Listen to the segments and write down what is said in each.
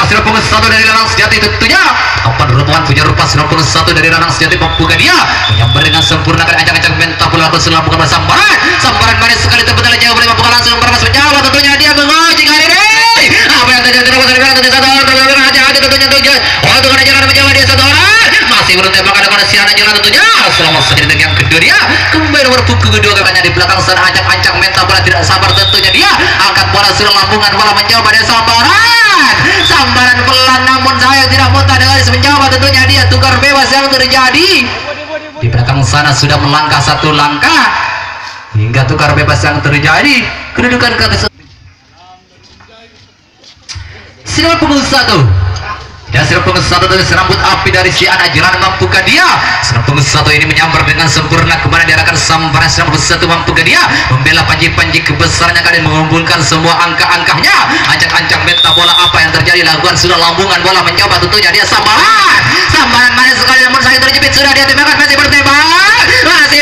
Sinar punggung satu dari Lanang Sejati tentunya Kapan Rutuan punya rupa sinar punggung satu dari Lanang Sejati membuka dia menyambar dengan sempurna kan ancang-ancang mentah pula berselang bukan bersambaran sambaran manis sekali terbentuk jauh boleh membuka langsung bermas menjawab tentunya dia mengoji kali ini apa yang terjadi terus dari belakang satu orang hati-hati tentunya tujuan untuk jalan menjawab dia satu orang masih belum tembakan ada siaran jalan tentunya selama saja yang kedua dia kembali nomor punggung kedua kakaknya di belakang sana ancang-ancang mentah bola tidak sabar tentunya dia angkat bola sudah lambungan bola menjawab dia sambaran pelan namun saya tidak muntah dengan menjawab tentunya dia tukar bebas yang terjadi di belakang sana sudah melangkah satu langkah hingga tukar bebas yang terjadi kedudukan ke sinar punggung satu dan sinar punggung satu dari serambut api dari si anak jalan mampukan dia sinar punggung satu ini menyambar dengan sempurna kemana diarahkan sambaran sinar punggung satu mampukan dia membela panji-panji kebesarannya kalian mengumpulkan semua angka-angkanya ancang-ancang meta bola apa yang terjadi lakukan sudah lambungan bola mencoba tentunya dia sambaran manis sekali namun saya terjepit sudah dia tembakan masih bertembak masih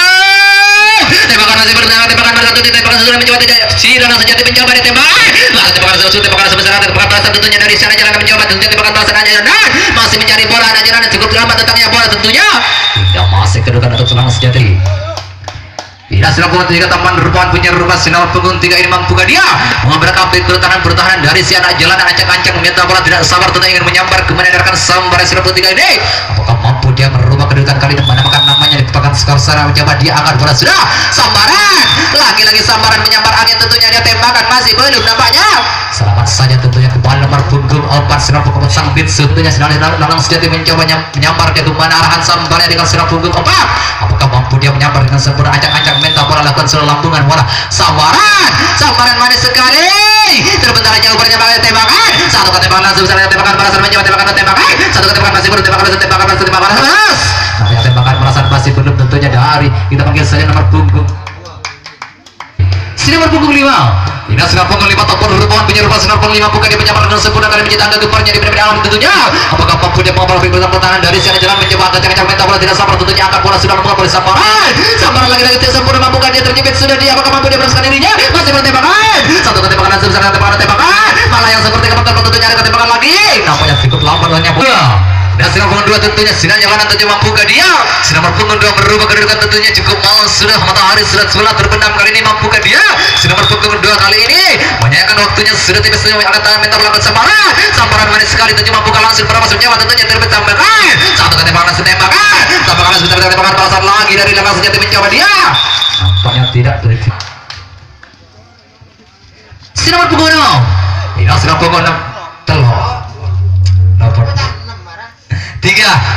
tembakan bersatu tembakan sudah mencoba tidak sinar sejati mencoba ditembak tembakan sebesar tembakan belasan tentunya dari sana jalan mencoba tentunya tembakan belasan aja masih mencari bola aja cukup lama tentangnya bola tentunya tidak masih kedudukan untuk selang sejati tidak sinar punggung tiga taman rupawan punya rumah sinar punggung tiga ini mampu dia mengambil kapten pertahanan dari si anak jalan ancang-ancang meminta bola tidak sabar tentunya ingin menyambar kemana diarahkan sambar sinar punggung tiga ini apakah mampu dia merubah kedudukan kali ini menamakan namanya dipakan skor sana mencoba dia angkat bola sudah sambaran lagi-lagi sambaran menyambar angin tentunya dia tembakan masih belum nampaknya selamat saja tentunya kembali nomor punggung 4 sinar punggung sang bitsu tentunya sinar Lanang Sejati mencoba menyambar dia kemana arahan sambarnya dengan sinar punggung 4 apakah mampu dia menyambar dengan sempurna ancang-ancang mental bola lakukan selalu lambungan bola sambaran manis sekali terbentar jauh bernyambar tembakan satu kali tembakan langsung sana tembakan balasan mencoba tembakan satu kali tembakan masih belum tembakan nah tembakan balasan masih belum tentunya dari kita panggil saja nomor punggung sinar punggung 5 ini sinar punggung 5 ataupun rupawan penyerupa sinar punggung 5 bukan dia menyambar dengan sempurna kali mencetak angka gemparnya di benar-benar alam tentunya apakah mampu dia mengoper figura pertahanan dari sana jalan mencoba ancang-ancang mental bola tidak sabar tentunya angkat bola sudah membuka bola sambaran lagi tidak sempurna mampu dia terjepit sudah dia apakah mampu dia beraskan dirinya masih bertembakan satu tembakan langsung sana tembakan malah yang seperti kepentar tentunya ada tembakan lagi nampaknya cukup lambat hanya bola dan sinar punggung 2 tentunya sinar jalanan tentunya mampu dia sinar punggung 2 merubah kedudukan tentunya cukup malas sudah matahari sudah sebelah terbenam kali ini mampu dia sinar punggung 2 kali ini menyayangkan waktunya sudah tiba senyum angkat tangan minta melakukan sambaran manis sekali tentunya mampu langsung berapa senyawa tentunya terbit tembakan satu kali tembakan langsung tembakan balasan lagi dari Lanang Sejati mencoba dia nampaknya tidak terjadi sinar punggung 6 ini sinar punggung 6 telur 3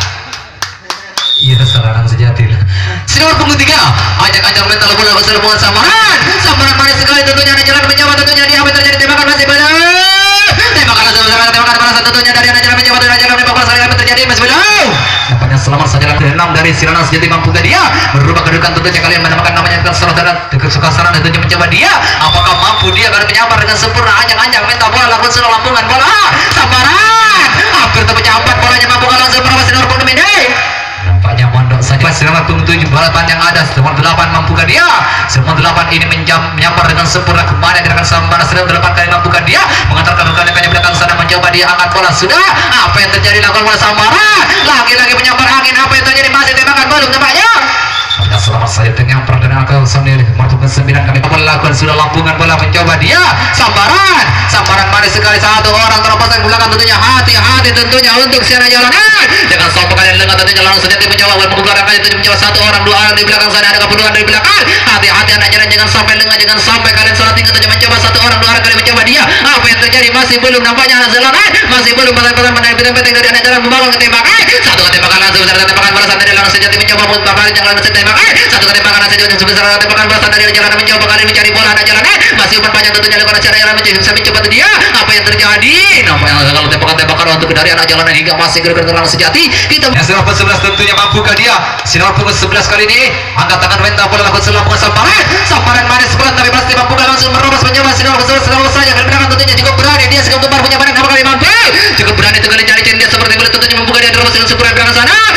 itu Lanang Sejati sinar punggung 3 ajak-ajak mental bola berselubungan sambaran manis sekali tentunya ada jalan mencoba tentunya dia apa terjadi tembakan masih belum tembakan balasan tentunya dari anak jalan mencoba dari jalan menembak bola apa terjadi masih belum nampaknya selamat saja 6 dari Lanang Sejati mampu dia merubah kedudukan tentunya kalian menamakan namanya kesukasaran tentunya mencoba dia apakah mampu dia akan menyambar dengan sempurna ajak-ajak mental bola lakukan selalu lambungan bola sambaran hampir terpecah 4 bolanya mampu langsung berapa sinar punggung ini nampaknya mondok saja sinar punggung 7 balapan yang ada sinar 8 mampu dia sinar 8 ini menyambar dengan sempurna kemana dengan sambaran sinar 8 kali mampu dia mengantarkan rekan-rekannya belakang sana mencoba dia angkat bola sudah apa yang terjadi lakukan bola sambaran lagi-lagi menyambar angin apa yang terjadi masih tembakan belum nampaknya selamat saya dengan perdana akal sendiri mampukan 9 kali melakukan sudah lambungan bola mencoba dia sambaran manis sekali satu orang teropasang belakang tentunya hati-hati tentunya untuk siaran jalanan dengan sampai kalian lengah tentunya Lanang Sejati mencoba membuka kalian tentunya mencoba satu orang dua orang di belakang sana ada keperluan dari belakang hati-hati anak jalan jangan sampai lengah jangan sampai kalian salah tinggal tentunya mencoba satu orang dua orang kali mencoba dia apa yang terjadi masih belum nampaknya anak jalanan masih belum pelan-pelan menaik penting dari anak jalan membangun ketembakan satu tembakan langsung tembakan balasan dari Lanang Sejati mencoba membakar jangan tembakan satu tembakan saja sebesar tembakan balasan dari jalan mencoba kali mencari bola anak jalanan masih berpanjang tentunya lakukan cara jalan mencoba dia apa yang terjadi nampaknya kalau tembakan untuk dari anak jalanan hingga masih gerak Lanang Sejati kita sinar punggung 11 tentunya mampu dia sinar punggung 11 kali ini angkat tangan mental bola lakukan selambungan sambaran manis pelan tapi pasti mampu langsung merobos mencoba sinar punggung 11 selalu saja dari belakang tentunya cukup berani dia cukup gemar punya badan apa kali mampu cukup berani kali cari dia seperti kulit tentunya membuka dia terobos dengan sempurna belakang sana apa yang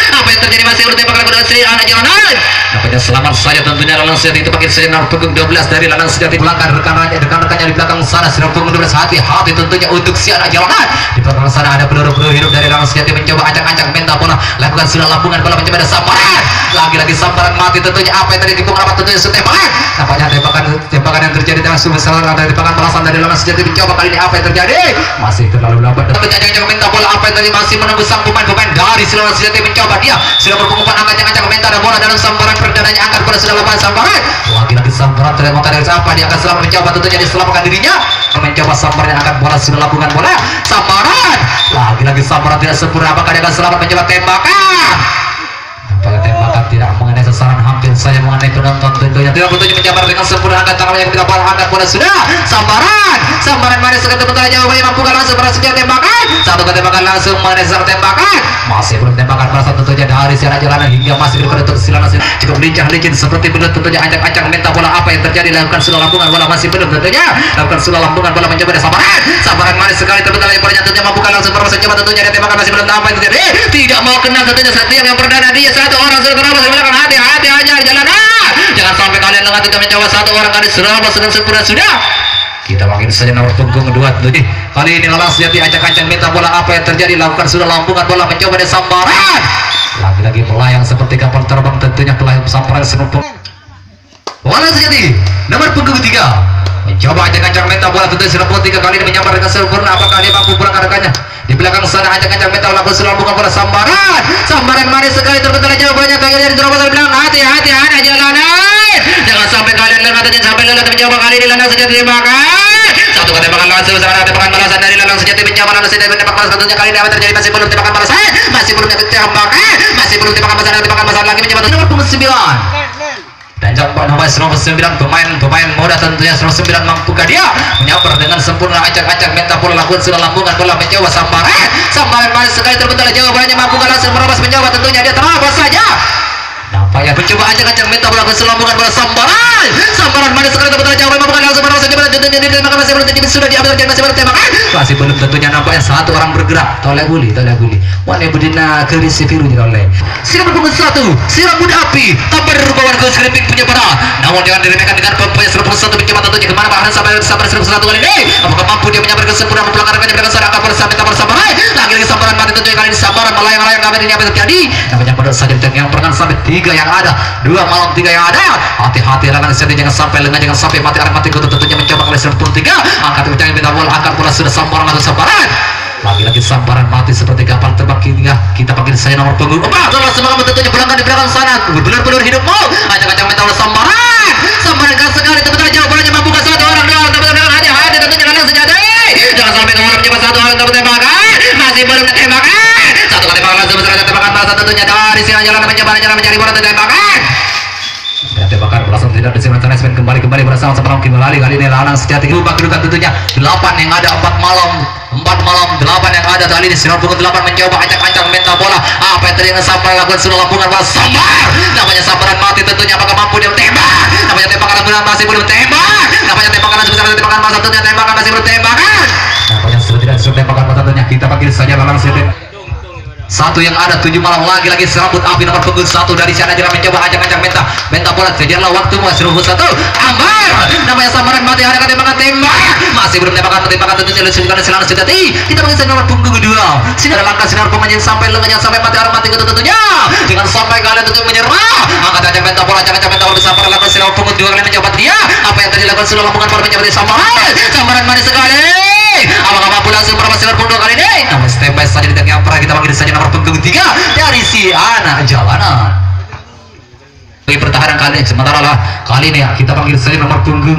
terjadi masih belum tembakan kepada Sri Ana jalanan. Nampaknya selamat saja tentunya Lanang Sejati itu pakai Sri nomor punggung 12 dari Lanang Sejati belakang rekan-rekannya di belakang sana Sri nomor punggung 12 hati-hati tentunya untuk si Ana jalanan. Di belakang sana ada peluru-peluru hidup dari Lanang Sejati mencoba acak-acak mental bola lakukan sudah lampungan bola mencoba ada sambaran. Lagi-lagi sambaran mati tentunya apa yang tadi dipukul apa tentunya tembakan. Nampaknya tembakan yang terjadi langsung besar ada tembakan balasan dari Lanang Sejati mencoba kali ini apa yang terjadi? Masih terlalu lambat. Acak-acak mental bola apa yang tadi masih menunggu sang pemain-pemain dari Lanang Sejati mencoba dia sudah berpengumpulan angkat-acak mental ada bola dalam sambaran perdananya angkat bola sudah lakukan sambaran. Lagi-lagi sambaran terlihat dari siapa dia akan selamat mencoba tentunya diselamatkan dirinya mencoba sambaran angkat bola sudah lakukan bola sambaran. Lagi-lagi sambaran tidak sempurna apakah dia akan selamat mencoba tembakan. Nampaknya tembakan tidak mengenai sasaran hampir saja mengenai penonton tentunya tidak bertujuan menjabar dengan sempurna angkat tangan yang tidak bola angkat bola sudah sambaran manis sekali sebentar jawabannya mampu langsung berhasil tembakan satu tembakan langsung mengenai sasaran tembakan masih belum tembakan merasa tentunya dari siaran jalanan hingga masih berkoneksi silakan cukup lincah-licin seperti benar tentunya acak-acak minta bola apa yang terjadi lakukan sudah lampungan bola masih belum tentunya lakukan sudah lampungan bola mencoba ada sambaran manis sekali sebentar lagi bolanya tentunya mampu langsung berhasil coba tentunya ada tembakan masih belum apa yang terjadi tidak mau kena tentunya setiap yang perdana dia satu orang sudah terabas belakang hati-hati aja di jalanan jangan sampai kalian lengah tidak mencoba satu orang kali serabas sedang sempurna sudah kita makin saja nomor punggung kedua tentunya kali ini Lanang Sejati acak-acak minta bola apa yang terjadi lakukan sudah lampungan bola mencoba ada sambaran lagi-lagi melayang seperti kapal terbang tentunya pelayang sambaran senumpuk Lanang Sejati nomor punggung ketiga mencoba acak-acak minta bola tentunya sudah tiga kali ini menyambar dengan sempurna apakah dia mampu pulang rekannya di belakang sana acak-acak mental lakukan sudah bukan bola sambaran manis sekali terbentuk jawabannya kalian dari terobos bilang hati-hati ada jalanan jangan sampai kalian lengah sampai lelah mencoba kali ini Lanang Sejati tembakan satu tembakan langsung sekarang tembakan balasan dari Lanang Sejati mencoba Lanang Sejati menembak balas tentunya kali ini apa terjadi masih belum tembakan balasan masih belum tembakan balasan lagi mencoba nomor punggung 9 dan jambak nomor 9 pemain muda tentunya 9 mampukah dia menyambar dengan sempurna acak-acak mental bola lakukan sudah lambungan bola mencoba sambaran manis sekali terbentuk jawabannya mampukah langsung merabas mencoba tentunya dia terabas saja nampaknya mencoba acak-acak mental bola lakukan lambungan bola sambaran manis sekali terbentuk jawabannya mampukah langsung merabas mencoba tentunya dia masih belum terjadi sudah diambil dan masih belum tembakan masih belum tentunya nampaknya satu orang bergerak toleh guli wane budina keris biru oleh siapa punggung 1 siram muda api tanpa dirupakan ke skriping punya pada namun jangan diremehkan dengan pemain 1 mencoba tentunya kemana bahan sampai 101 kali ini apakah mampu dia menyambar kesempurnaan mempelanggarkannya dengan seorang kapal sampai sambaran lagi-lagi sambaran mati tentunya kali ini sambaran melayang-layang namanya ini apa terjadi namanya pada saja yang pernah sampai 3 yang ada 2 malam 3 yang ada hati-hati Lanang Sejati jangan sampai lengah jangan sampai mati arah mati tentunya mencoba kali 93 angkat kencang minta bola angkat bola sudah sambaran atau sambaran lagi-lagi sambaran mati seperti kapal terbang kita panggil saya nomor punggung 4 kalau semangat tentunya belakang di belakang sana benar-benar hidupmu acak-acak mental sambaran gas sekali tentunya jawabannya mampu ke satu orang doang tentunya hati-hati tentunya Lanang Sejati jangan sampai kemudian mencoba satu orang tembakan masih belum tembakan satu kali tembakan langsung besar tembakan balasan tentunya dari sini jalan mencari bola tembakan dan tembakan belasan tidak disimpan kembali bersama kembali kali ini Lanang Sejati lupa kedudukan tentunya 8 yang ada 4 malam 8 yang ada kali ini sinar punggung 8 mencoba acak-acak mental bola apa yang terjadi sampai lakukan sudah lampungan bola sambar namanya sambaran mati tentunya apakah mampu dia tembak namanya tembakan masih belum tembak namanya tembakan langsung besar tembakan masa tentunya tembakan masih belum tembakan namanya sudah tidak tembakan masa tentunya kita panggil saja Lanang Sejati satu yang ada 7 malam lagi serabut api nomor punggung 1 dari sana jalan mencoba acak-acak mental bola sejarah waktu masih 1 ambar namanya sambaran mati ada tembakan masih belum tembakan tentunya Lanang Sejati kita panggil nomor punggung 2 sinar langkah sinar pemain sampai lengahnya sampai mati arah mati tentunya jangan sampai kalian tentu menyerah angkat acak mental bola bisa lakukan sinar punggung 2 kalian mencoba dia apa yang tadi lakukan sudah lampungan bola mencoba sambaran manis sekali apakah mampu langsung berapa sinar punggung kali ini namun step by saja di tengah pernah kita panggil saja nomor punggung 3 dari si Ana jalanan bagi pertahanan kali ini sementara lah kali ini kita panggil saja nomor punggung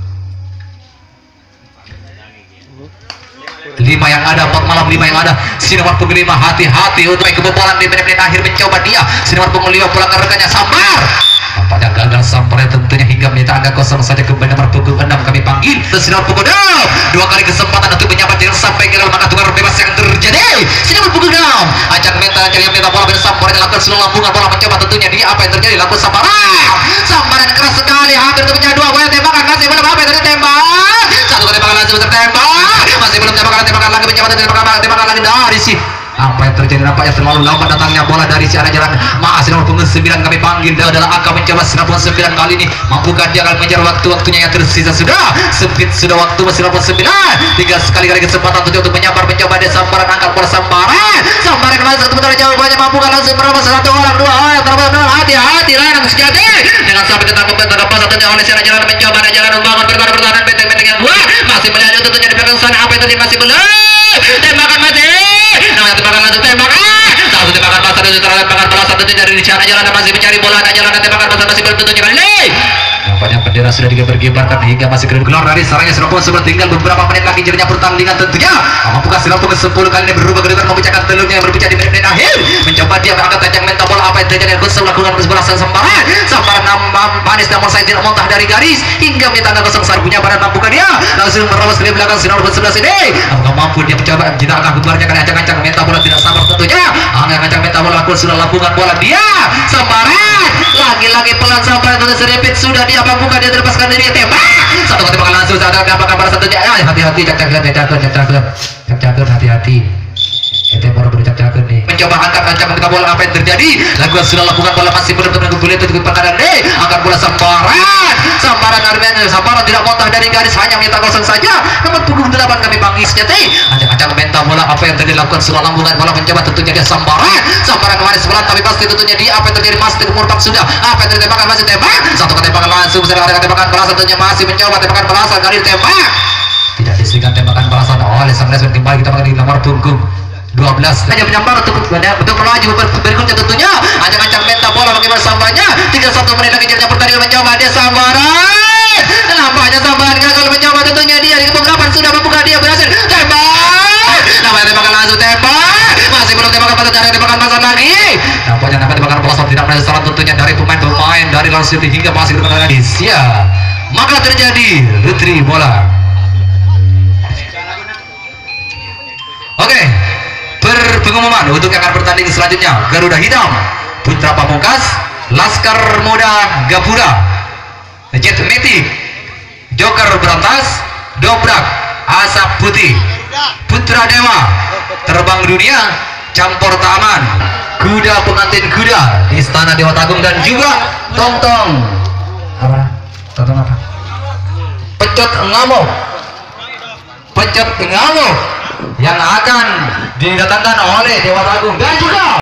5 yang ada 4 malam 5 yang ada si nomor punggung 5 hati-hati untuk kebobolan di menit-menit akhir mencoba dia si nomor punggung 5 pulang rekannya sambar nampaknya gagal sampai tentunya hingga menit anda kosong saja kembali nomor punggung 6 kami panggil si nomor punggung 6 2 kali kesempatan untuk menyambar jangan sampai gagal maka tukar bebas yang terjadi si nomor punggung 6 acak mental bola bersambar dilakukan seluruh lampungan bola mencoba tentunya dia apa yang terjadi lakukan sambaran keras sekali hampir tentunya 2 bola tembakan masih belum apa yang terjadi tembak 1 kali tembakan langsung tertembak masih belum tembakan lagi mencoba tembakan lagi dari si. Apa yang terjadi nampaknya terlalu lambat datangnya bola dari si arah jalan. Masih nomor punggung 9 kami panggil adalah AK mencoba sinapun 9 kali ini. Mampukah dia akan mengejar waktu-waktunya yang tersisa sudah. Sempit sudah waktu masih nomor 9. Tinggal sekali-kali kesempatan untuk menyambar mencoba dia sambaran angkat bola sambaran. Sambaran kembali satu putar jauh banyak mampukah langsung berapa satu orang dua orang terus hati-hati lah sejati dengan sampai tetap membentuk apa satunya oleh si arah jalan mencoba ada jalan membangun pertahanan benteng-benteng yang dua masih melihat tentunya di belakang sana apa yang terjadi masih belum tembakan mati. Nah, tembakan langsung tembakan. Satu tembakan pasar dan tembakan bola satu dari cara jalan masih mencari bola jalan tembakan pasar masih belum tentunya kali ini. Nampaknya bendera sudah digeber-geberkan hingga masih keluar dari sarangnya Sinopon sudah tinggal beberapa menit lagi jadinya pertandingan tentunya. Mampukah Sinopon ke-10 kali ini berubah ke depan memecahkan telurnya yang berbicara di menit akhir. Mencoba dia angkat tajam mental bola apa yang terjadi Kusel lakukan sebelah sambaran. Sambaran manis namun saya tidak muntah dari garis hingga menit tanda kosong sarbunya badan mampukah dia langsung merobos ke belakang Sinopon sebelah sini. Apakah mampu dia mencoba tidak akan keluarnya karena ancang-ancang mental bola tidak sabar tentunya. Ancang-ancang mental bola sudah lakukan bola dia sambaran lagi-lagi pelan sambaran untuk serempit sudah dia bukan dia terlepaskan diri tembak satu tembakan langsung sadar dapat kabar satunya hati-hati cak-cakan hati-hati itu baru bercak-cakan nih mencoba angkat ancam ketika bola apa yang terjadi lakukan sudah lakukan bola masih belum menunggu boleh untuk perkaran deh angkat bola sambaran Armen sambaran tidak muntah dari garis hanya minta kosong saja nomor punggung 8 kami panggil sejati ancam mental bola apa yang terjadi lakukan sudah lambungan bola mencoba tentunya dia sambaran kemarin sebelah tapi pasti tentunya dia apa yang terjadi masih murtad sudah apa yang terjadi masih tembak satu tembakan langsung ada tembakan balasan tentunya masih mencoba tembakan balasan dari tembak tidak disediakan tembakan balasan oleh sang Lesben kembali kita panggil nomor punggung 12 hanya menyambar untuk melaju berikutnya tentunya ancang-ancang mental bola bagaimana sambarnya 31 menit lagi jadinya pertandingan mencoba dia sambaran nampaknya sambaran gagal mencoba tentunya dia di keberapaan sudah membuka dia berhasil tembak namanya tembakan langsung tembak masih belum tembakan lagi nampaknya tembakan balasan tidak menjadi saran tentunya dari pemain-pemain dari Lawn City hingga masih ke Indonesia maka terjadi retri bola. Oke, berpengumuman untuk yang akan bertanding selanjutnya Garuda Hitam Putra Pamungkas Laskar Muda Gapura Jet Metik Joker Berantas Dobrak Asap Putih Putra Dewa Terbang Dunia Campur Taman Kuda Pengantin Kuda Istana Dewa Tagung dan juga Tong-tong apa? Tong-tong apa? Pecot Ngamuk yang akan didatangkan oleh Dewa Tagung dan juga